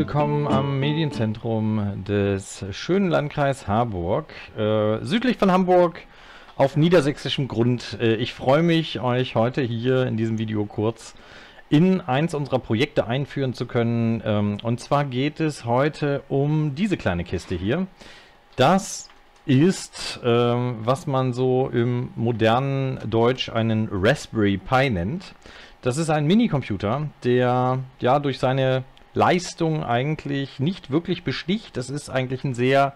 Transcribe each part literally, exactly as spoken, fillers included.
willkommen am Medienzentrum des schönen Landkreis Harburg, äh, südlich von Hamburg auf niedersächsischem Grund. Äh, ich freue mich, euch heute hier in diesem Video kurz in eins unserer Projekte einführen zu können. Ähm, und zwar geht es heute um diese kleine Kiste hier. Das ist, ähm, was man so im modernen Deutsch einen Raspberry Pi nennt. Das ist ein Minicomputer, der ja durch seine Leistung eigentlich nicht wirklich besticht. Das ist eigentlich ein sehr,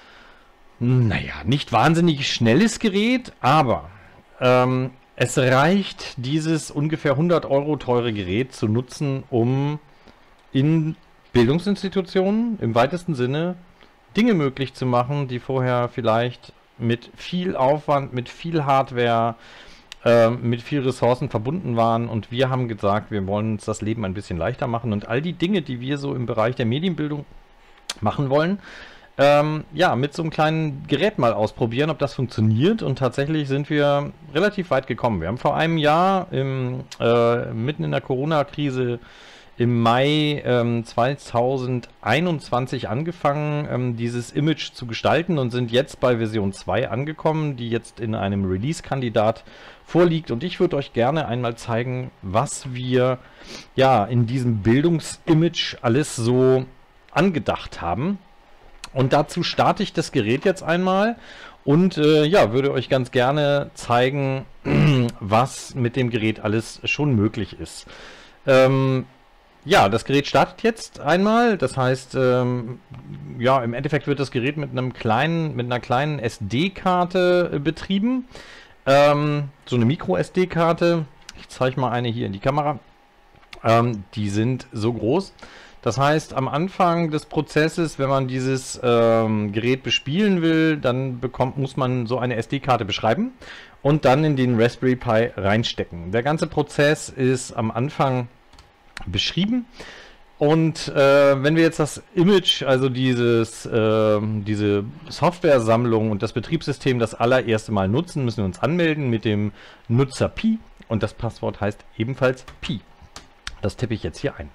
naja, nicht wahnsinnig schnelles Gerät, aber ähm, es reicht, dieses ungefähr hundert Euro teure Gerät zu nutzen, um in Bildungsinstitutionen im weitesten Sinne Dinge möglich zu machen, die vorher vielleicht mit viel Aufwand, mit viel Hardware, mit viel Ressourcen verbunden waren, und wir haben gesagt, wir wollen uns das Leben ein bisschen leichter machen und all die Dinge, die wir so im Bereich der Medienbildung machen wollen, ähm, ja, mit so einem kleinen Gerät mal ausprobieren, ob das funktioniert, und tatsächlich sind wir relativ weit gekommen. Wir haben vor einem Jahr im, äh, mitten in der Corona-Krise im Mai ähm, zweitausendeinundzwanzig angefangen, ähm, dieses Image zu gestalten, und sind jetzt bei Version zwei angekommen, die jetzt in einem Release-Kandidat vorliegt. Und ich würde euch gerne einmal zeigen, was wir ja in diesem Bildungsimage alles so angedacht haben. Und dazu starte ich das Gerät jetzt einmal und äh, ja, würde euch ganz gerne zeigen, was mit dem Gerät alles schon möglich ist. Ähm, Ja, das Gerät startet jetzt einmal. Das heißt, ähm, ja, im Endeffekt wird das Gerät mit einem kleinen, mit einer kleinen S D-Karte äh, betrieben. Ähm, so eine Micro-S D-Karte. Ich zeige mal eine hier in die Kamera. Ähm, die sind so groß. Das heißt, am Anfang des Prozesses, wenn man dieses ähm, Gerät bespielen will, dann bekommt, muss man so eine S D-Karte beschreiben und dann in den Raspberry Pi reinstecken. Der ganze Prozess ist am Anfang beschrieben, und äh, wenn wir jetzt das Image, also dieses, äh, diese Software-Sammlung und das Betriebssystem das allererste Mal nutzen, müssen wir uns anmelden mit dem Nutzer Pi, und das Passwort heißt ebenfalls Pi. Das tippe ich jetzt hier ein.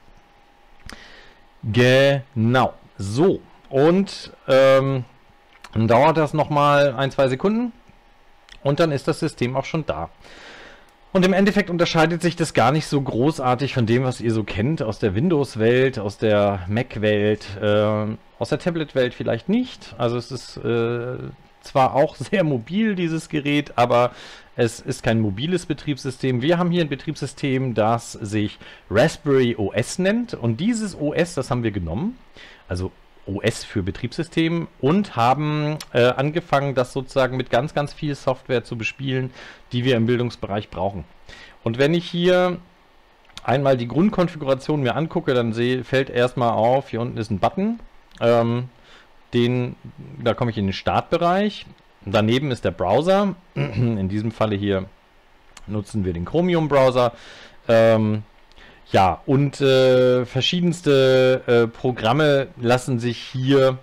Genau, so, und ähm, dann dauert das nochmal ein, zwei Sekunden und dann ist das System auch schon da. Und im Endeffekt unterscheidet sich das gar nicht so großartig von dem, was ihr so kennt aus der Windows-Welt, aus der Mac-Welt, äh, aus der Tablet-Welt vielleicht nicht. Also es ist äh, zwar auch sehr mobil, dieses Gerät, aber es ist kein mobiles Betriebssystem. Wir haben hier ein Betriebssystem, das sich Raspberry O S nennt, und dieses O S, das haben wir genommen, also O S für Betriebssystem, und haben äh, angefangen, das sozusagen mit ganz, ganz viel Software zu bespielen, die wir im Bildungsbereich brauchen. Und wenn ich hier einmal die Grundkonfiguration mir angucke, dann seh, fällt erstmal auf, hier unten ist ein Button, ähm, den, da komme ich in den Startbereich. Daneben ist der Browser, in diesem Falle hier nutzen wir den Chromium-Browser. Ähm, Ja, und äh, verschiedenste äh, Programme lassen sich hier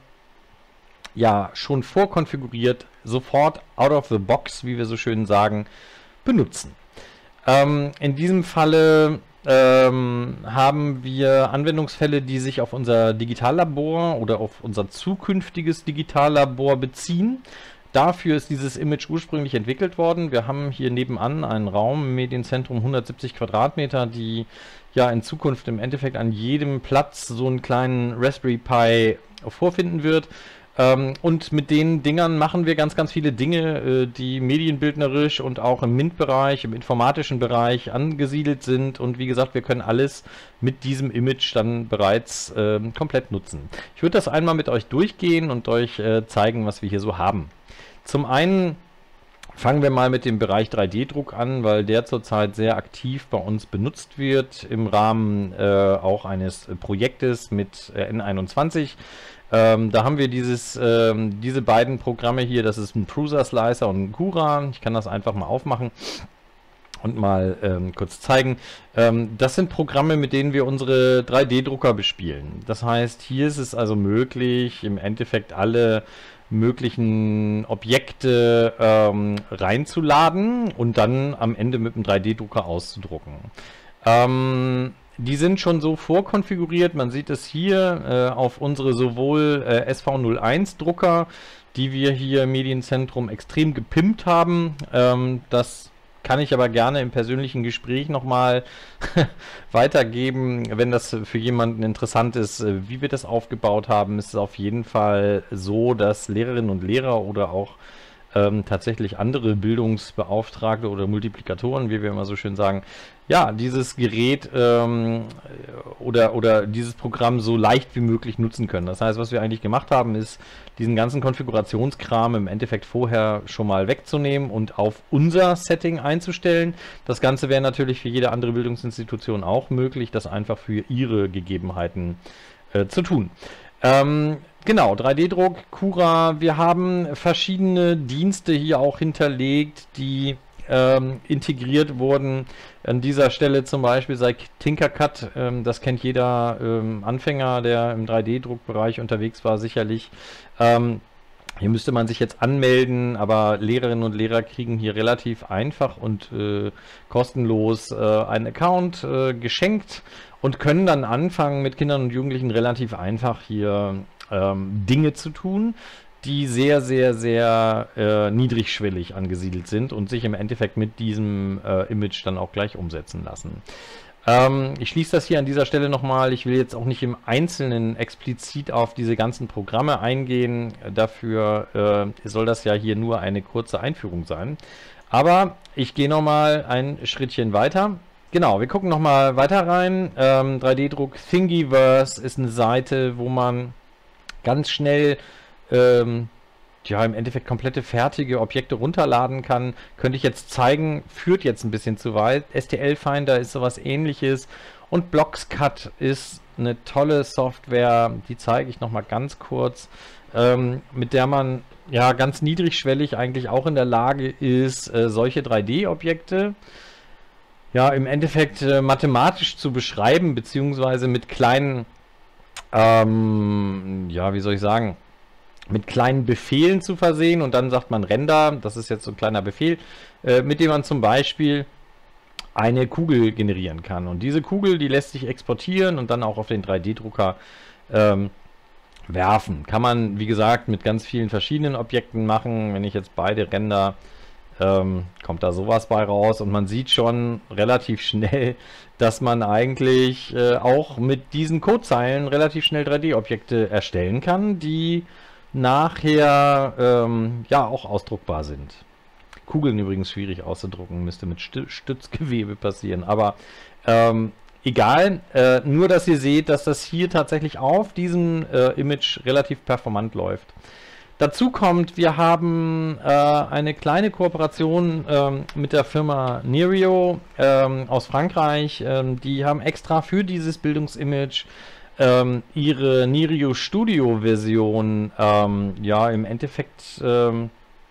ja schon vorkonfiguriert, sofort out of the box, wie wir so schön sagen, benutzen. Ähm, in diesem Falle ähm, haben wir Anwendungsfälle, die sich auf unser Digitallabor oder auf unser zukünftiges Digitallabor beziehen. Dafür ist dieses Image ursprünglich entwickelt worden. Wir haben hier nebenan einen Raum im Medienzentrum, hundertsiebzig Quadratmeter, die ja in Zukunft im Endeffekt an jedem Platz so einen kleinen Raspberry Pi vorfinden wird. Ähm, und mit den Dingern machen wir ganz, ganz viele Dinge, äh, die medienbildnerisch und auch im MINT-Bereich, im informatischen Bereich angesiedelt sind. Und wie gesagt, wir können alles mit diesem Image dann bereits äh, komplett nutzen. Ich würde das einmal mit euch durchgehen und euch äh, zeigen, was wir hier so haben. Zum einen fangen wir mal mit dem Bereich drei D Druck an, weil der zurzeit sehr aktiv bei uns benutzt wird im Rahmen äh, auch eines Projektes mit äh, N einundzwanzig. Ähm, da haben wir dieses, ähm, diese beiden Programme hier, das ist ein Prusa Slicer und ein Cura. Ich kann das einfach mal aufmachen und mal ähm, kurz zeigen. Ähm, das sind Programme, mit denen wir unsere drei D Drucker bespielen. Das heißt, hier ist es also möglich, im Endeffekt alle möglichen Objekte ähm, reinzuladen und dann am Ende mit dem drei D Drucker auszudrucken. Ähm, die sind schon so vorkonfiguriert. Man sieht es hier äh, auf unsere sowohl äh, S V null eins Drucker, die wir hier im Medienzentrum extrem gepimpt haben. Ähm, das kann ich aber gerne im persönlichen Gespräch nochmal weitergeben, wenn das für jemanden interessant ist, wie wir das aufgebaut haben. Ist es auf jeden Fall so, dass Lehrerinnen und Lehrer oder auch ähm, tatsächlich andere Bildungsbeauftragte oder Multiplikatoren, wie wir immer so schön sagen, ja, dieses Gerät ähm, oder, oder dieses Programm so leicht wie möglich nutzen können. Das heißt, was wir eigentlich gemacht haben, ist, diesen ganzen Konfigurationskram im Endeffekt vorher schon mal wegzunehmen und auf unser Setting einzustellen. Das Ganze wäre natürlich für jede andere Bildungsinstitution auch möglich, das einfach für ihre Gegebenheiten äh, zu tun. Ähm, Genau, drei D Druck, Cura. Wir haben verschiedene Dienste hier auch hinterlegt, die ähm, integriert wurden. An dieser Stelle zum Beispiel sei Tinkercad, ähm, das kennt jeder ähm, Anfänger, der im drei D Druckbereich unterwegs war, sicherlich. Ähm, hier müsste man sich jetzt anmelden, aber Lehrerinnen und Lehrer kriegen hier relativ einfach und äh, kostenlos äh, einen Account äh, geschenkt und können dann anfangen, mit Kindern und Jugendlichen relativ einfach hier ähm, Dinge zu tun, die sehr, sehr, sehr äh, niedrigschwellig angesiedelt sind und sich im Endeffekt mit diesem äh, Image dann auch gleich umsetzen lassen. Ähm, ich schließe das hier an dieser Stelle nochmal. Ich will jetzt auch nicht im Einzelnen explizit auf diese ganzen Programme eingehen. Dafür äh, soll das ja hier nur eine kurze Einführung sein. Aber ich gehe nochmal ein Schrittchen weiter. Genau, wir gucken nochmal weiter rein. Ähm, drei D Druck Thingiverse ist eine Seite, wo man ganz schnell ähm, ja, im Endeffekt komplette fertige Objekte runterladen kann. Könnte ich jetzt zeigen, führt jetzt ein bisschen zu weit. S T L Finder ist sowas ähnliches und Blockscut ist eine tolle Software, die zeige ich nochmal ganz kurz, ähm, mit der man ja ganz niedrigschwellig eigentlich auch in der Lage ist, äh, solche drei D Objekte ja im Endeffekt äh, mathematisch zu beschreiben, beziehungsweise mit kleinen, ähm, ja, wie soll ich sagen, mit kleinen Befehlen zu versehen, und dann sagt man Render, das ist jetzt so ein kleiner Befehl, äh, mit dem man zum Beispiel eine Kugel generieren kann. Und diese Kugel, die lässt sich exportieren und dann auch auf den drei D Drucker ähm, werfen. Kann man, wie gesagt, mit ganz vielen verschiedenen Objekten machen. Wenn ich jetzt beide Render, ähm, kommt da sowas bei raus, und man sieht schon relativ schnell, dass man eigentlich äh, auch mit diesen Codezeilen relativ schnell drei D Objekte erstellen kann, die nachher ähm, ja auch ausdruckbar sind. Kugeln übrigens schwierig auszudrucken, müsste mit Stützgewebe passieren, aber ähm, egal, äh, nur dass ihr seht, dass das hier tatsächlich auf diesem äh, Image relativ performant läuft. Dazu kommt, wir haben äh, eine kleine Kooperation ähm, mit der Firma Nerio ähm, aus Frankreich. Ähm, die haben extra für dieses Bildungsimage ähm, ihre Nerio Studio Version ähm, ja im Endeffekt ähm,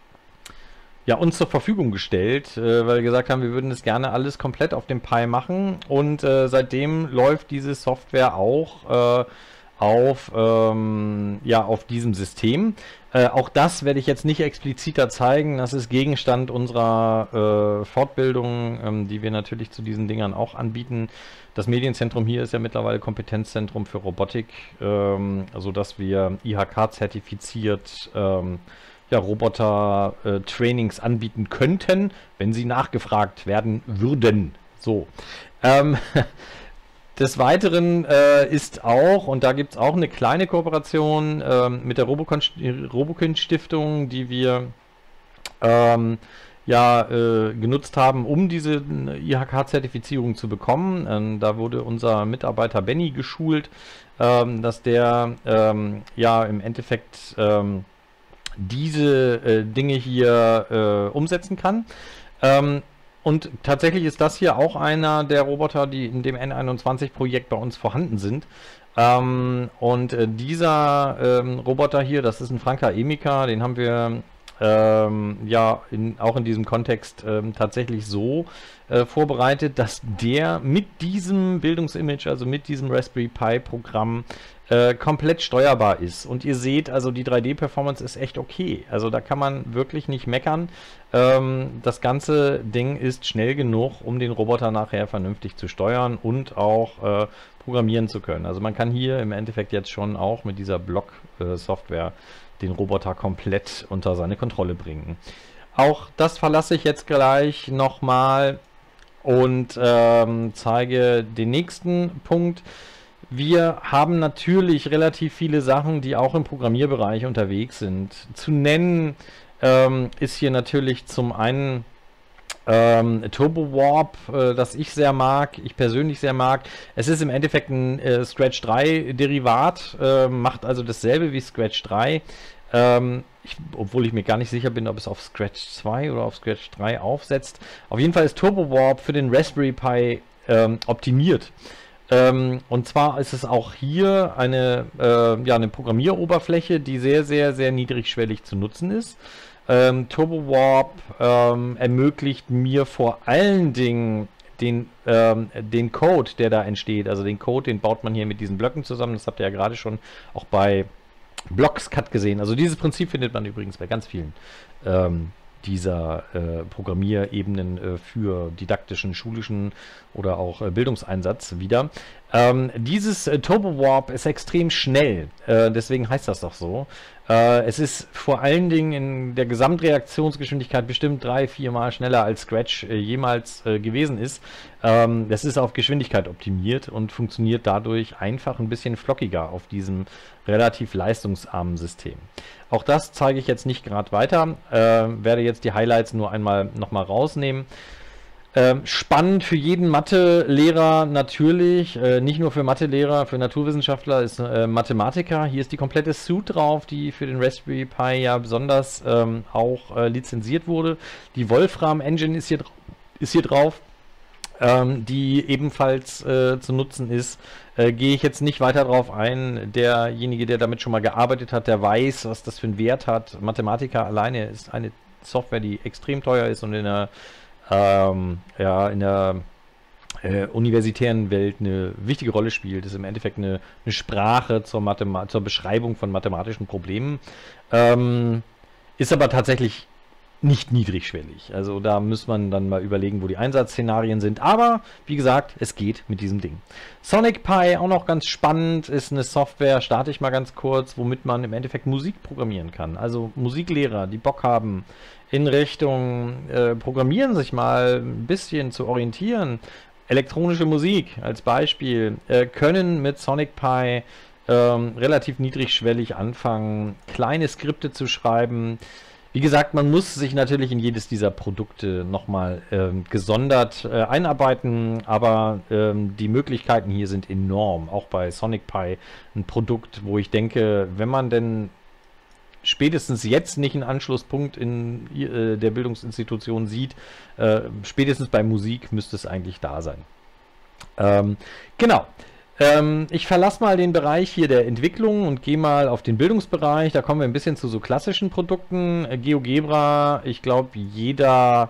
ja, uns zur Verfügung gestellt, äh, weil wir gesagt haben, wir würden das gerne alles komplett auf dem Pi machen, und äh, seitdem läuft diese Software auch äh, auf, ähm, ja, auf diesem System. Äh, auch das werde ich jetzt nicht expliziter zeigen, das ist Gegenstand unserer äh, Fortbildung, ähm, die wir natürlich zu diesen Dingern auch anbieten. Das Medienzentrum hier ist ja mittlerweile Kompetenzzentrum für Robotik, ähm, also dass wir I H K-zertifiziert ähm, ja, Roboter-Trainings äh, anbieten könnten, wenn sie nachgefragt werden würden. So. Ähm, des Weiteren äh, ist auch, und da gibt es auch eine kleine Kooperation ähm, mit der Robokind-Stiftung, die wir ähm, ja äh, genutzt haben, um diese I H K-Zertifizierung zu bekommen. Ähm, da wurde unser Mitarbeiter Benny geschult, ähm, dass der ähm, ja im Endeffekt ähm, diese äh, Dinge hier äh, umsetzen kann. Ähm, und tatsächlich ist das hier auch einer der Roboter, die in dem N einundzwanzig Projekt bei uns vorhanden sind. Ähm, und äh, dieser ähm, Roboter hier, das ist ein Franka Emika, den haben wir ähm, ja in, auch in diesem Kontext ähm, tatsächlich so äh, vorbereitet, dass der mit diesem Bildungsimage, also mit diesem Raspberry Pi Programm äh, komplett steuerbar ist. Und ihr seht, also die drei D-Performance ist echt okay. Also da kann man wirklich nicht meckern. Ähm, das ganze Ding ist schnell genug, um den Roboter nachher vernünftig zu steuern und auch äh, programmieren zu können. Also man kann hier im Endeffekt jetzt schon auch mit dieser Block-Software äh, den Roboter komplett unter seine Kontrolle bringen. Auch das verlasse ich jetzt gleich nochmal und ähm, zeige den nächsten Punkt. Wir haben natürlich relativ viele Sachen, die auch im Programmierbereich unterwegs sind. Zu nennen ähm, ist hier natürlich zum einen ähm, Turbo Warp, äh, das ich sehr mag, ich persönlich sehr mag. Es ist im Endeffekt ein äh, Scratch drei Derivat, äh, macht also dasselbe wie Scratch drei. Ähm, ich, obwohl ich mir gar nicht sicher bin, ob es auf Scratch zwei oder auf Scratch drei aufsetzt. Auf jeden Fall ist Turbo Warp für den Raspberry Pi ähm, optimiert. Ähm, und zwar ist es auch hier eine, äh, ja, eine Programmieroberfläche, die sehr, sehr, sehr niedrigschwellig zu nutzen ist. Ähm, Turbo Warp ähm, ermöglicht mir vor allen Dingen den, ähm, den Code, der da entsteht. Also den Code, den baut man hier mit diesen Blöcken zusammen. Das habt ihr ja gerade schon auch bei Blockscut gesehen. Also dieses Prinzip findet man übrigens bei ganz vielen ähm, dieser äh, Programmierebenen äh, für didaktischen, schulischen oder auch äh, Bildungseinsatz wieder. Ähm, dieses äh, Turbo Warp ist extrem schnell, äh, deswegen heißt das doch so. Äh, es ist vor allen Dingen in der Gesamtreaktionsgeschwindigkeit bestimmt drei, vier Mal schneller als Scratch äh, jemals äh, gewesen ist. Ähm, das ist auf Geschwindigkeit optimiert und funktioniert dadurch einfach ein bisschen flockiger auf diesem relativ leistungsarmen System. Auch das zeige ich jetzt nicht gerade weiter, äh, werde jetzt die Highlights nur einmal nochmal rausnehmen. Ähm, spannend für jeden Mathelehrer natürlich, äh, nicht nur für Mathelehrer, für Naturwissenschaftler ist äh, Mathematiker. Hier ist die komplette Suite drauf, die für den Raspberry Pi ja besonders ähm, auch äh, lizenziert wurde. Die Wolfram Engine ist hier, ist hier drauf, ähm, die ebenfalls äh, zu nutzen ist. Äh, gehe ich jetzt nicht weiter drauf ein. Derjenige, der damit schon mal gearbeitet hat, der weiß, was das für einen Wert hat. Mathematiker alleine ist eine Software, die extrem teuer ist und in der Ähm, ja, in der äh, universitären Welt eine wichtige Rolle spielt. Das ist im Endeffekt eine, eine Sprache zur, Mathema zur Beschreibung von mathematischen Problemen. Ähm, ist aber tatsächlich nicht niedrigschwellig. Also da muss man dann mal überlegen, wo die Einsatzszenarien sind. Aber wie gesagt, es geht mit diesem Ding. Sonic Pi, auch noch ganz spannend, ist eine Software, starte ich mal ganz kurz, womit man im Endeffekt Musik programmieren kann. Also Musiklehrer, die Bock haben, in Richtung äh, Programmieren sich mal ein bisschen zu orientieren. Elektronische Musik als Beispiel äh, können mit Sonic Pi ähm, relativ niedrigschwellig anfangen, kleine Skripte zu schreiben. Wie gesagt, man muss sich natürlich in jedes dieser Produkte nochmal ähm, gesondert äh, einarbeiten, aber ähm, die Möglichkeiten hier sind enorm. Auch bei Sonic Pi ein Produkt, wo ich denke, wenn man denn spätestens jetzt nicht einen Anschlusspunkt in äh, der Bildungsinstitution sieht, äh, spätestens bei Musik müsste es eigentlich da sein. Ähm, genau. Ähm, ich verlasse mal den Bereich hier der Entwicklung und gehe mal auf den Bildungsbereich. Da kommen wir ein bisschen zu so klassischen Produkten. Äh, GeoGebra, ich glaube, jeder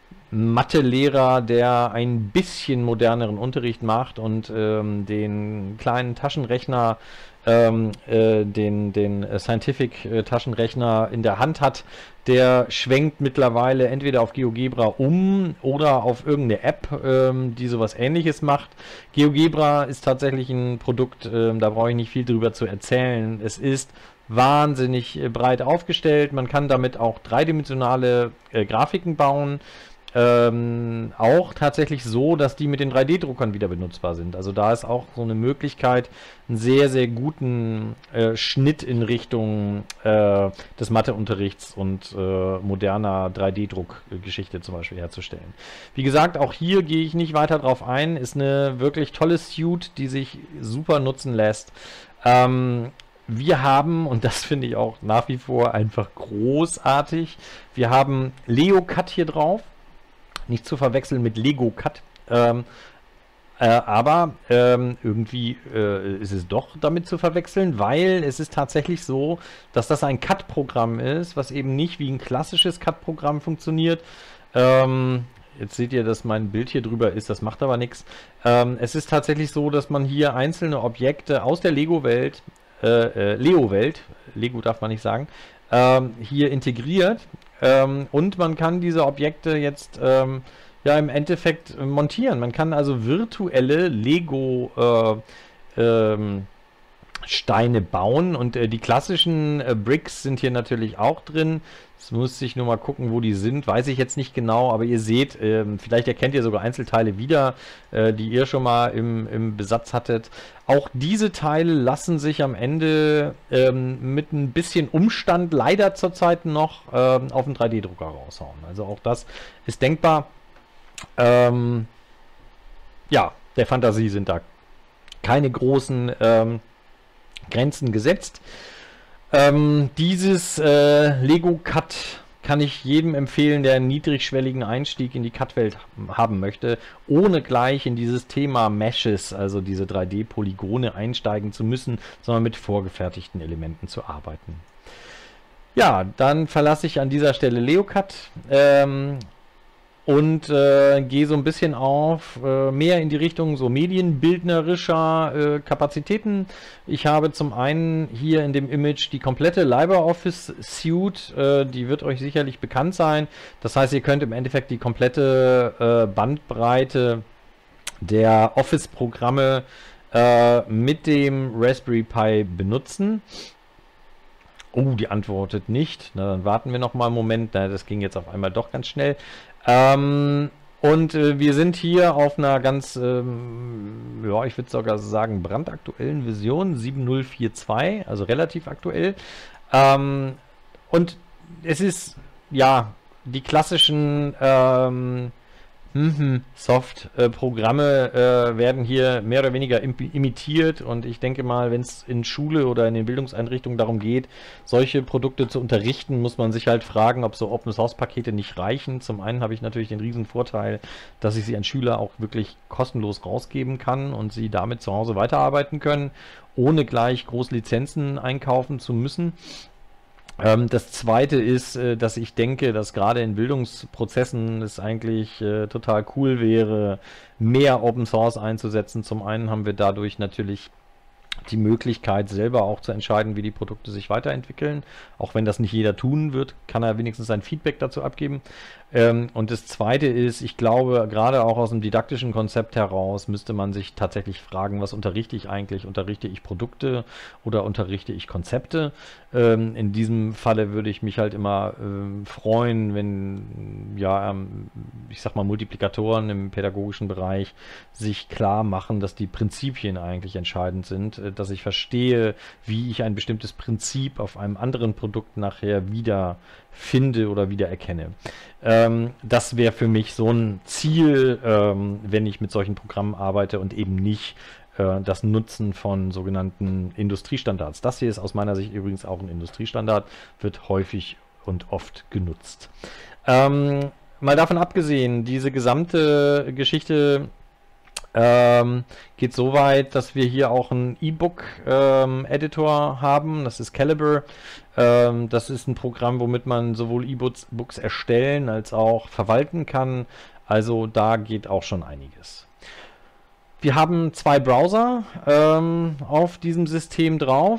Mathelehrer, der ein bisschen moderneren Unterricht macht und ähm, den kleinen Taschenrechner Ähm, äh, den, den Scientific-Taschenrechner in der Hand hat, der schwenkt mittlerweile entweder auf GeoGebra um oder auf irgendeine App, ähm, die sowas Ähnliches macht. GeoGebra ist tatsächlich ein Produkt, ähm, da brauche ich nicht viel drüber zu erzählen. Es ist wahnsinnig äh, breit aufgestellt. Man kann damit auch dreidimensionale äh, Grafiken bauen. Ähm, auch tatsächlich so, dass die mit den drei D-Druckern wieder benutzbar sind. Also da ist auch so eine Möglichkeit, einen sehr, sehr guten äh, Schnitt in Richtung äh, des Matheunterrichts und äh, moderner drei D-Druck-Geschichte zum Beispiel herzustellen. Wie gesagt, auch hier gehe ich nicht weiter drauf ein. Ist eine wirklich tolle Suite, die sich super nutzen lässt. Ähm, Wir haben, und das finde ich auch nach wie vor einfach großartig, wir haben LeoCut hier drauf. Nicht zu verwechseln mit LegoCut. Ähm, Äh, aber ähm, irgendwie äh, ist es doch damit zu verwechseln, weil es ist tatsächlich so, dass das ein C A D-Programm ist, was eben nicht wie ein klassisches C A D-Programm funktioniert. Ähm, jetzt seht ihr, dass mein Bild hier drüber ist, das macht aber nichts. Ähm, es ist tatsächlich so, dass man hier einzelne Objekte aus der Lego-Welt, äh, äh, Leo-Welt, Lego darf man nicht sagen, ähm, hier integriert. Ähm, und man kann diese Objekte jetzt ähm, ja im Endeffekt montieren. Man kann also virtuelle Lego äh, ähm, Steine bauen und äh, die klassischen äh, Bricks sind hier natürlich auch drin. Jetzt muss ich nur mal gucken, wo die sind. Weiß ich jetzt nicht genau, aber ihr seht, ähm, vielleicht erkennt ihr sogar Einzelteile wieder, äh, die ihr schon mal im, im Besatz hattet. Auch diese Teile lassen sich am Ende ähm, mit ein bisschen Umstand leider zurzeit noch ähm, auf den drei D Drucker raushauen. Also auch das ist denkbar. Ähm, ja, der Fantasie sind da keine großen ähm, Grenzen gesetzt. Ähm, dieses äh, Lego C A D kann ich jedem empfehlen, der einen niedrigschwelligen Einstieg in die C A D-Welt haben möchte, ohne gleich in dieses Thema Meshes, also diese drei D Polygone, einsteigen zu müssen, sondern mit vorgefertigten Elementen zu arbeiten. Ja, dann verlasse ich an dieser Stelle LeoCAD ähm, und äh, gehe so ein bisschen auf äh, mehr in die Richtung so medienbildnerischer äh, Kapazitäten. Ich habe zum einen hier in dem Image die komplette LibreOffice Suite, äh, die wird euch sicherlich bekannt sein. Das heißt, ihr könnt im Endeffekt die komplette äh, Bandbreite der Office-Programme äh, mit dem Raspberry Pi benutzen. Oh, die antwortet nicht. Na, dann warten wir noch mal einen Moment. Na, das ging jetzt auf einmal doch ganz schnell. Ähm, und äh, wir sind hier auf einer ganz, ähm, ja, ich würde sogar sagen, brandaktuellen Version sieben null vier zwei, also relativ aktuell. Ähm, und es ist, ja, die klassischen ähm, Soft-Programme äh, werden hier mehr oder weniger imitiert und ich denke mal, wenn es in Schule oder in den Bildungseinrichtungen darum geht, solche Produkte zu unterrichten, muss man sich halt fragen, ob so Open-Source-Pakete nicht reichen. Zum einen habe ich natürlich den riesen Vorteil, dass ich sie an Schüler auch wirklich kostenlos rausgeben kann und sie damit zu Hause weiterarbeiten können, ohne gleich groß Lizenzen einkaufen zu müssen. Ähm, das zweite ist, äh, dass ich denke, dass gerade in Bildungsprozessen es eigentlich äh, total cool wäre, mehr Open Source einzusetzen. Zum einen haben wir dadurch natürlich die Möglichkeit, selber auch zu entscheiden, wie die Produkte sich weiterentwickeln. Auch wenn das nicht jeder tun wird, kann er wenigstens sein Feedback dazu abgeben. Ähm, und das Zweite ist, ich glaube, gerade auch aus dem didaktischen Konzept heraus müsste man sich tatsächlich fragen, was unterrichte ich eigentlich? Unterrichte ich Produkte oder unterrichte ich Konzepte? Ähm, in diesem Falle würde ich mich halt immer ähm, freuen, wenn, ja, ähm, ich sag mal, Multiplikatoren im pädagogischen Bereich sich klar machen, dass die Prinzipien eigentlich entscheidend sind, äh, dass ich verstehe, wie ich ein bestimmtes Prinzip auf einem anderen Produkt nachher wieder finde oder wieder erkenne. Ähm, das wäre für mich so ein Ziel, ähm, wenn ich mit solchen Programmen arbeite und eben nicht äh, das Nutzen von sogenannten Industriestandards. Das hier ist aus meiner Sicht übrigens auch ein Industriestandard, wird häufig und oft genutzt. Ähm, mal davon abgesehen, diese gesamte Geschichte Ähm, geht so weit, dass wir hier auch einen E-Book-Editor ähm, haben. Das ist Calibre. Ähm, das ist ein Programm, womit man sowohl E-Books Books erstellen als auch verwalten kann. Also da geht auch schon einiges. Wir haben zwei Browser ähm, auf diesem System drauf.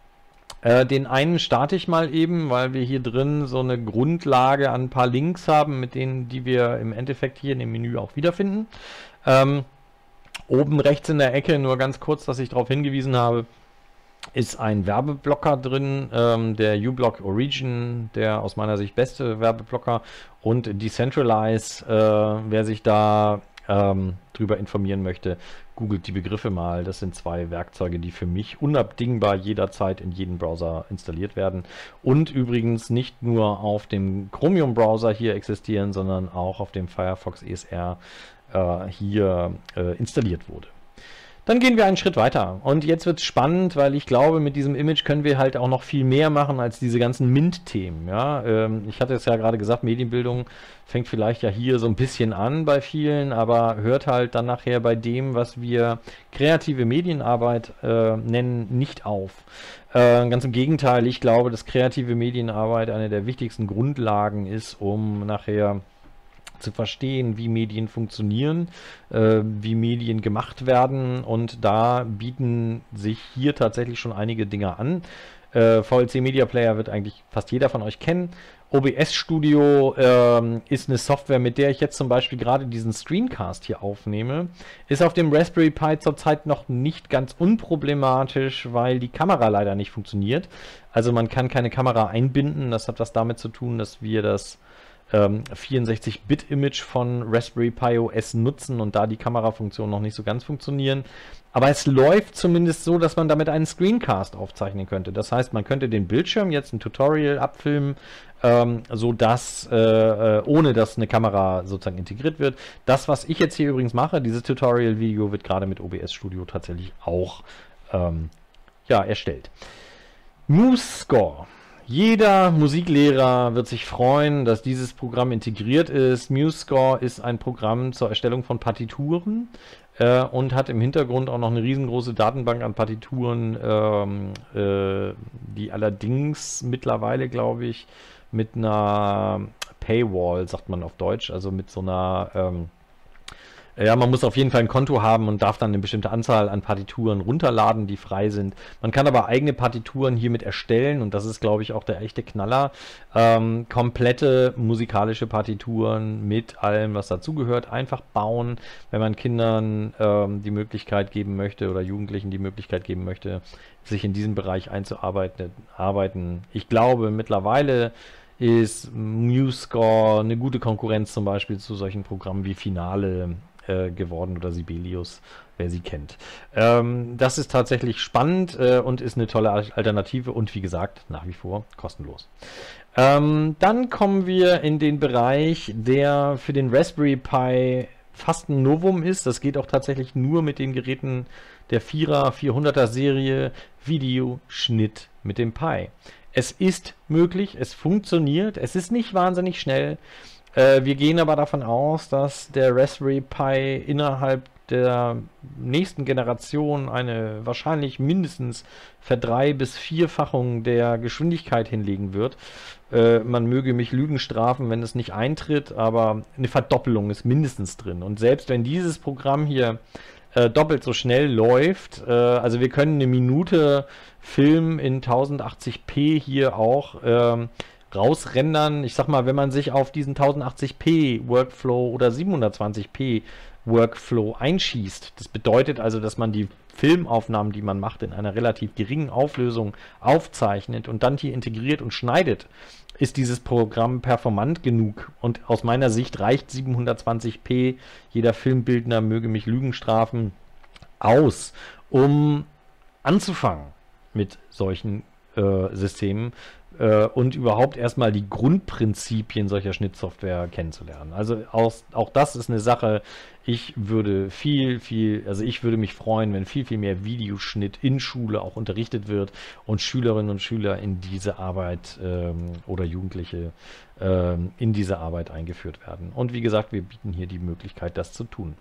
Äh, den einen starte ich mal eben, weil wir hier drin so eine Grundlage an ein paar Links haben, mit denen, die wir im Endeffekt hier in dem Menü auch wiederfinden. Ähm, Oben rechts in der Ecke, nur ganz kurz, dass ich darauf hingewiesen habe, ist ein Werbeblocker drin, ähm, der uBlock Origin, der aus meiner Sicht beste Werbeblocker, und Decentralize, äh, wer sich da ähm, drüber informieren möchte, googelt die Begriffe mal. Das sind zwei Werkzeuge, die für mich unabdingbar jederzeit in jeden Browser installiert werden und übrigens nicht nur auf dem Chromium-Browser hier existieren, sondern auch auf dem Firefox E S R hier äh, installiert wurde. Dann gehen wir einen Schritt weiter. Und jetzt wird es spannend, weil ich glaube, mit diesem Image können wir halt auch noch viel mehr machen als diese ganzen MINT-Themen. Ja? Ähm, ich hatte es ja gerade gesagt, Medienbildung fängt vielleicht ja hier so ein bisschen an bei vielen, aber hört halt dann nachher bei dem, was wir kreative Medienarbeit äh, nennen, nicht auf. Äh, ganz im Gegenteil, ich glaube, dass kreative Medienarbeit eine der wichtigsten Grundlagen ist, um nachher zu verstehen, wie Medien funktionieren, äh, wie Medien gemacht werden, und da bieten sich hier tatsächlich schon einige Dinge an. Äh, V L C Media Player wird eigentlich fast jeder von euch kennen. O B S Studio ähm, ist eine Software, mit der ich jetzt zum Beispiel gerade diesen Screencast hier aufnehme. Ist auf dem Raspberry Pi zurzeit noch nicht ganz unproblematisch, weil die Kamera leider nicht funktioniert. Also man kann keine Kamera einbinden. Das hat was damit zu tun, dass wir das vierundsechzig Bit Image von Raspberry Pi O S nutzen und da die Kamerafunktionen noch nicht so ganz funktionieren. Aber es läuft zumindest so, dass man damit einen Screencast aufzeichnen könnte. Das heißt, man könnte den Bildschirm jetzt ein Tutorial abfilmen, ähm, so dass äh, ohne dass eine Kamera sozusagen integriert wird. Das, was ich jetzt hier übrigens mache, dieses Tutorial-Video, wird gerade mit O B S Studio tatsächlich auch ähm, ja, erstellt. MuseScore. Jeder Musiklehrer wird sich freuen, dass dieses Programm integriert ist. MuseScore ist ein Programm zur Erstellung von Partituren äh, und hat im Hintergrund auch noch eine riesengroße Datenbank an Partituren, ähm, äh, die allerdings mittlerweile, glaube ich, mit einer Paywall, sagt man auf Deutsch, also mit so einer... Ähm, Ja, man muss auf jeden Fall ein Konto haben und darf dann eine bestimmte Anzahl an Partituren runterladen, die frei sind. Man kann aber eigene Partituren hiermit erstellen, und das ist, glaube ich, auch der echte Knaller. Ähm, komplette musikalische Partituren mit allem, was dazugehört, einfach bauen, wenn man Kindern ähm, die Möglichkeit geben möchte oder Jugendlichen die Möglichkeit geben möchte, sich in diesem Bereich einzuarbeiten. Arbeiten. Ich glaube, mittlerweile ist MuseScore eine gute Konkurrenz zum Beispiel zu solchen Programmen wie Finale äh, geworden oder Sibelius, wer sie kennt. Ähm, das ist tatsächlich spannend äh, und ist eine tolle Alternative und wie gesagt, nach wie vor kostenlos. Ähm, dann kommen wir in den Bereich, der für den Raspberry Pi fast ein Novum ist. Das geht auch tatsächlich nur mit den Geräten der Vierer, vierhunderter Serie, Videoschnitt mit dem Pi. Es ist möglich, es funktioniert, es ist nicht wahnsinnig schnell. Äh, wir gehen aber davon aus, dass der Raspberry Pi innerhalb der nächsten Generation eine wahrscheinlich mindestens Verdrei- bis Vierfachung der Geschwindigkeit hinlegen wird. Äh, man möge mich Lügen strafen, wenn es nicht eintritt, aber eine Verdoppelung ist mindestens drin. Und selbst wenn dieses Programm hier äh, doppelt so schnell läuft, äh, also wir können eine Minute Film in tausendachtzig p hier auch ähm, rausrendern. Ich sag mal, wenn man sich auf diesen tausendachtzig p Workflow oder siebenhundertzwanzig p Workflow einschießt, das bedeutet also, dass man die Filmaufnahmen, die man macht, in einer relativ geringen Auflösung aufzeichnet und dann hier integriert und schneidet, ist dieses Programm performant genug. Und aus meiner Sicht reicht siebenhundertzwanzig p, jeder Filmbildner möge mich Lügen strafen, aus, um anzufangen mit solchen äh, Systemen äh, und überhaupt erstmal die Grundprinzipien solcher Schnittsoftware kennenzulernen. Also auch, auch das ist eine Sache, ich würde viel, viel, also ich würde mich freuen, wenn viel, viel mehr Videoschnitt in Schule auch unterrichtet wird und Schülerinnen und Schüler in diese Arbeit ähm, oder Jugendliche ähm, in diese Arbeit eingeführt werden. Und wie gesagt, wir bieten hier die Möglichkeit, das zu tun.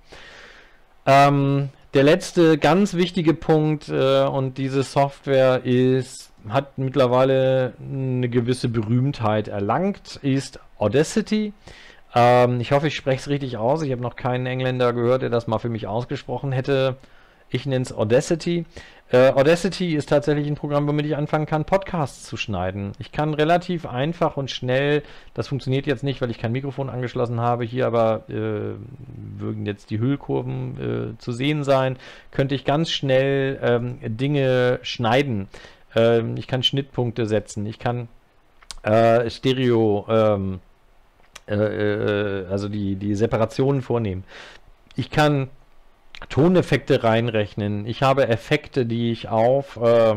Ähm, der letzte ganz wichtige Punkt, äh, und diese Software ist, hat mittlerweile eine gewisse Berühmtheit erlangt, ist Audacity. Ähm, ich hoffe, ich spreche es richtig aus. Ich habe noch keinen Engländer gehört, der das mal für mich ausgesprochen hätte. Ich nenne es Audacity. Äh, Audacity ist tatsächlich ein Programm, womit ich anfangen kann, Podcasts zu schneiden. Ich kann relativ einfach und schnell, das funktioniert jetzt nicht, weil ich kein Mikrofon angeschlossen habe, hier aber äh, würden jetzt die Hüllkurven äh, zu sehen sein, könnte ich ganz schnell ähm, Dinge schneiden. Ähm, ich kann Schnittpunkte setzen, ich kann äh, Stereo, ähm, äh, äh, also die, die Separationen vornehmen. Ich kann Toneffekte reinrechnen. Ich habe Effekte, die ich auf äh,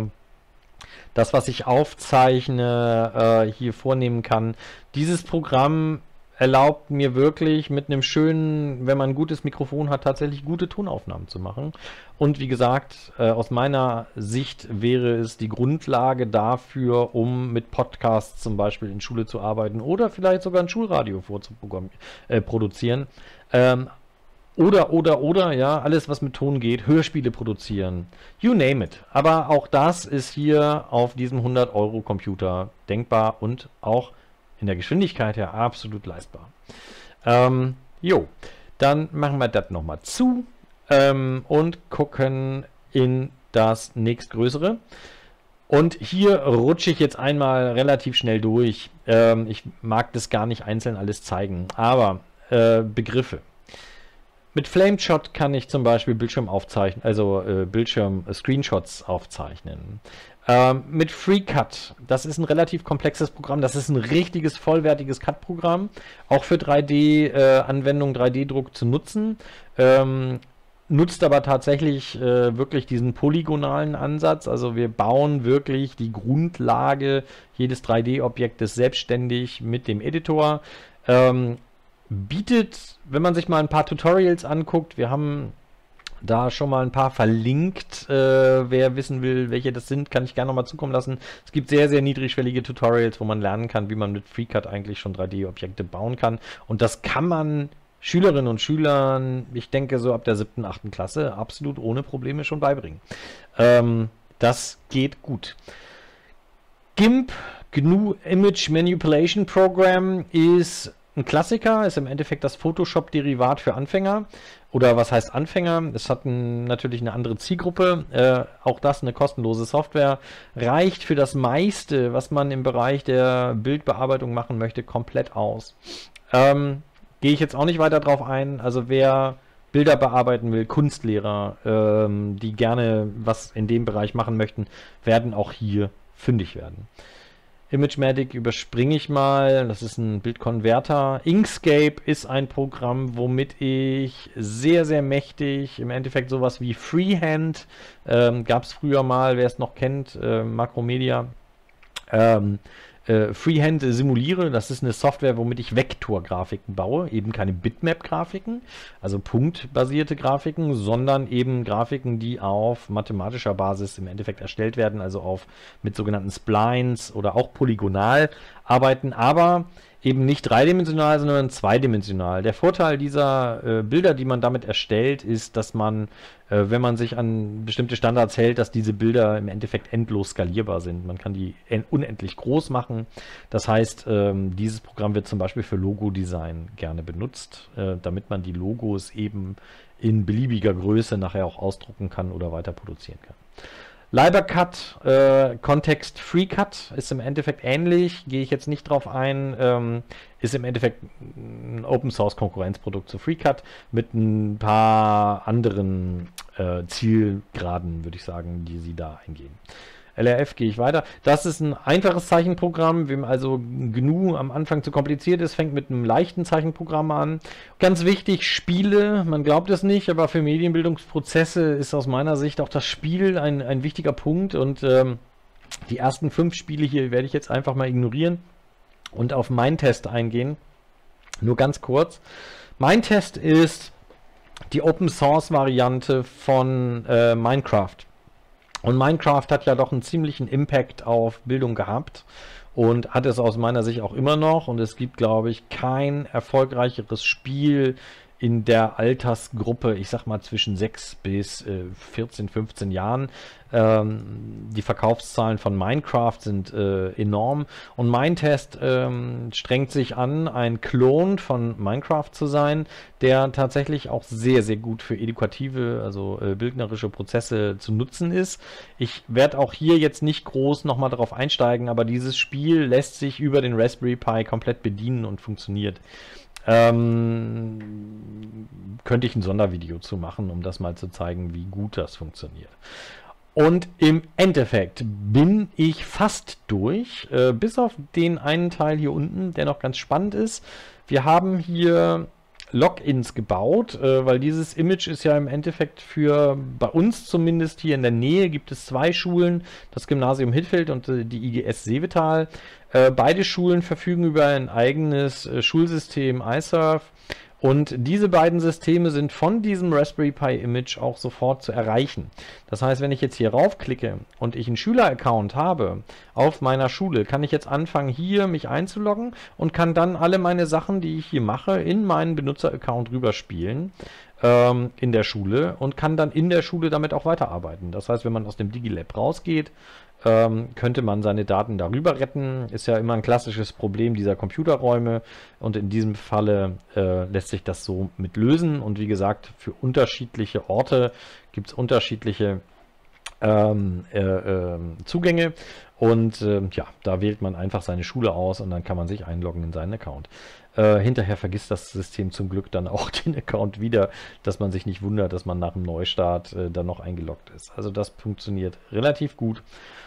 das, was ich aufzeichne, äh, hier vornehmen kann. Dieses Programm erlaubt mir wirklich mit einem schönen, wenn man ein gutes Mikrofon hat, tatsächlich gute Tonaufnahmen zu machen. Und wie gesagt, äh, aus meiner Sicht wäre es die Grundlage dafür, um mit Podcasts zum Beispiel in Schule zu arbeiten oder vielleicht sogar ein Schulradio vorzuprogrammieren, äh, produzieren. Ähm, Oder, oder, oder, ja, alles, was mit Ton geht, Hörspiele produzieren, you name it. Aber auch das ist hier auf diesem hundert-Euro-Computer denkbar und auch in der Geschwindigkeit her absolut leistbar. Ähm, jo, dann machen wir das nochmal zu ähm, und gucken in das nächstgrößere. Und hier rutsche ich jetzt einmal relativ schnell durch. Ähm, ich mag das gar nicht einzeln alles zeigen, aber äh, Begriffe. Mit Flameshot kann ich zum Beispiel Bildschirm aufzeichnen, also äh, Bildschirm-Screenshots aufzeichnen. Ähm, mit FreeCut, das ist ein relativ komplexes Programm, das ist ein richtiges, vollwertiges Cut-Programm, auch für drei D-Anwendungen, äh, drei D-Druck zu nutzen. Ähm, nutzt aber tatsächlich äh, wirklich diesen polygonalen Ansatz, also wir bauen wirklich die Grundlage jedes drei D-Objektes selbstständig mit dem Editor. Ähm, bietet, wenn man sich mal ein paar Tutorials anguckt, wir haben da schon mal ein paar verlinkt, äh, wer wissen will, welche das sind, kann ich gerne noch mal zukommen lassen. Es gibt sehr, sehr niedrigschwellige Tutorials, wo man lernen kann, wie man mit FreeCut eigentlich schon drei D-Objekte bauen kann. Und das kann man Schülerinnen und Schülern, ich denke so ab der siebten, achten Klasse, absolut ohne Probleme schon beibringen. Ähm, das geht gut. GIMP, G N U Image Manipulation Program, ist ein Klassiker, ist im Endeffekt das Photoshop-Derivat für Anfänger. Oder was heißt Anfänger? Es hat ein, natürlich eine andere Zielgruppe. Äh, auch das eine kostenlose Software. Reicht für das meiste, was man im Bereich der Bildbearbeitung machen möchte, komplett aus. Ähm, gehe ich jetzt auch nicht weiter drauf ein. Also wer Bilder bearbeiten will, Kunstlehrer, ähm, die gerne was in dem Bereich machen möchten, werden auch hier fündig werden. ImageMatic überspringe ich mal, das ist ein Bildkonverter. Inkscape ist ein Programm, womit ich sehr, sehr mächtig, im Endeffekt sowas wie Freehand, ähm, gab es früher mal, wer es noch kennt, äh, Makromedia, ähm, äh, Freehand simuliere. Das ist eine Software, womit ich Vektorgrafiken baue, eben keine Bitmap-Grafiken, also punktbasierte Grafiken, sondern eben Grafiken, die auf mathematischer Basis im Endeffekt erstellt werden, also auf mit sogenannten Splines oder auch polygonal arbeiten, aber eben nicht dreidimensional, sondern zweidimensional. Der Vorteil dieser äh, Bilder, die man damit erstellt, ist, dass man, äh, wenn man sich an bestimmte Standards hält, dass diese Bilder im Endeffekt endlos skalierbar sind. Man kann die unendlich groß machen. Das heißt, ähm, dieses Programm wird zum Beispiel für Logo-Design gerne benutzt, äh, damit man die Logos eben in beliebiger Größe nachher auch ausdrucken kann oder weiter produzieren kann. LiberCut, äh, Context FreeCut ist im Endeffekt ähnlich, gehe ich jetzt nicht drauf ein, ähm, ist im Endeffekt ein Open Source Konkurrenzprodukt zu FreeCut mit ein paar anderen äh, Zielgraden, würde ich sagen, die sie da eingehen. L R F gehe ich weiter. Das ist ein einfaches Zeichenprogramm, wem also G N U am Anfang zu kompliziert ist, fängt mit einem leichten Zeichenprogramm an. Ganz wichtig, Spiele, man glaubt es nicht, aber für Medienbildungsprozesse ist aus meiner Sicht auch das Spiel ein, ein wichtiger Punkt und ähm, die ersten fünf Spiele hier werde ich jetzt einfach mal ignorieren und auf Minetest eingehen. Nur ganz kurz. Minetest ist die Open Source Variante von äh, Minecraft. Und Minecraft hat ja doch einen ziemlichen Impact auf Bildung gehabt und hat es aus meiner Sicht auch immer noch. Und es gibt, glaube ich, kein erfolgreicheres Spiel in der Altersgruppe, ich sag mal zwischen sechs bis äh, vierzehn, fünfzehn Jahren. Ähm, die Verkaufszahlen von Minecraft sind äh, enorm und Minetest ähm, strengt sich an, ein Klon von Minecraft zu sein, der tatsächlich auch sehr, sehr gut für edukative, also äh, bildnerische Prozesse zu nutzen ist. Ich werde auch hier jetzt nicht groß nochmal darauf einsteigen, aber dieses Spiel lässt sich über den Raspberry Pi komplett bedienen und funktioniert. Ähm, könnte ich ein Sondervideo zu machen, um das mal zu zeigen, wie gut das funktioniert. Und im Endeffekt bin ich fast durch, äh, bis auf den einen Teil hier unten, der noch ganz spannend ist. Wir haben hier Logins gebaut, äh, weil dieses Image ist ja im Endeffekt für, bei uns zumindest hier in der Nähe, gibt es zwei Schulen, das Gymnasium Hittfeld und äh, die I G S Seevetal. Äh, beide Schulen verfügen über ein eigenes äh, Schulsystem iSurf. Und diese beiden Systeme sind von diesem Raspberry Pi Image auch sofort zu erreichen. Das heißt, wenn ich jetzt hier raufklicke und ich einen Schüleraccount habe auf meiner Schule, kann ich jetzt anfangen, hier mich einzuloggen und kann dann alle meine Sachen, die ich hier mache, in meinen Benutzeraccount rüberspielen ähm, in der Schule und kann dann in der Schule damit auch weiterarbeiten. Das heißt, wenn man aus dem DigiLab rausgeht, Ähm, könnte man seine Daten darüber retten. Ist ja immer ein klassisches Problem dieser Computerräume und in diesem Falle äh, lässt sich das so mit lösen und wie gesagt, für unterschiedliche Orte gibt es unterschiedliche ähm, äh, äh, Zugänge und äh, ja, da wählt man einfach seine Schule aus und dann kann man sich einloggen in seinen Account. Äh, hinterher vergisst das System zum Glück dann auch den Account wieder, dass man sich nicht wundert, dass man nach dem Neustart äh, dann noch eingeloggt ist. Also das funktioniert relativ gut.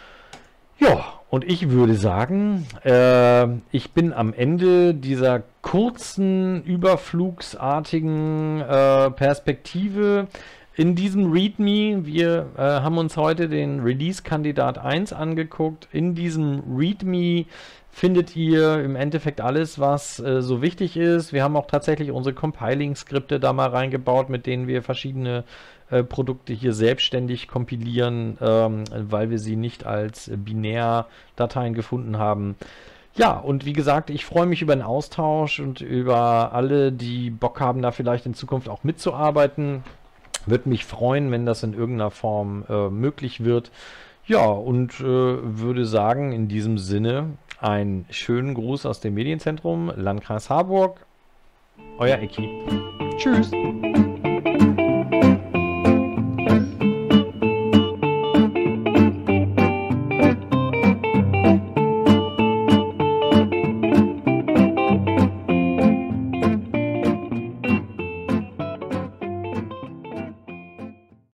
Ja, und ich würde sagen, äh, ich bin am Ende dieser kurzen, überflugsartigen äh, Perspektive in diesem README. Wir äh, haben uns heute den Release-Kandidat eins angeguckt. In diesem README findet ihr im Endeffekt alles, was äh, so wichtig ist. Wir haben auch tatsächlich unsere Compiling-Skripte da mal reingebaut, mit denen wir verschiedene äh, Produkte hier selbstständig kompilieren, ähm, weil wir sie nicht als äh, Binärdateien gefunden haben. Ja, und wie gesagt, ich freue mich über den Austausch und über alle, die Bock haben, da vielleicht in Zukunft auch mitzuarbeiten. Würde mich freuen, wenn das in irgendeiner Form äh, möglich wird. Ja, und äh, würde sagen, in diesem Sinne, einen schönen Gruß aus dem Medienzentrum, Landkreis Harburg. Euer Ecki. Tschüss.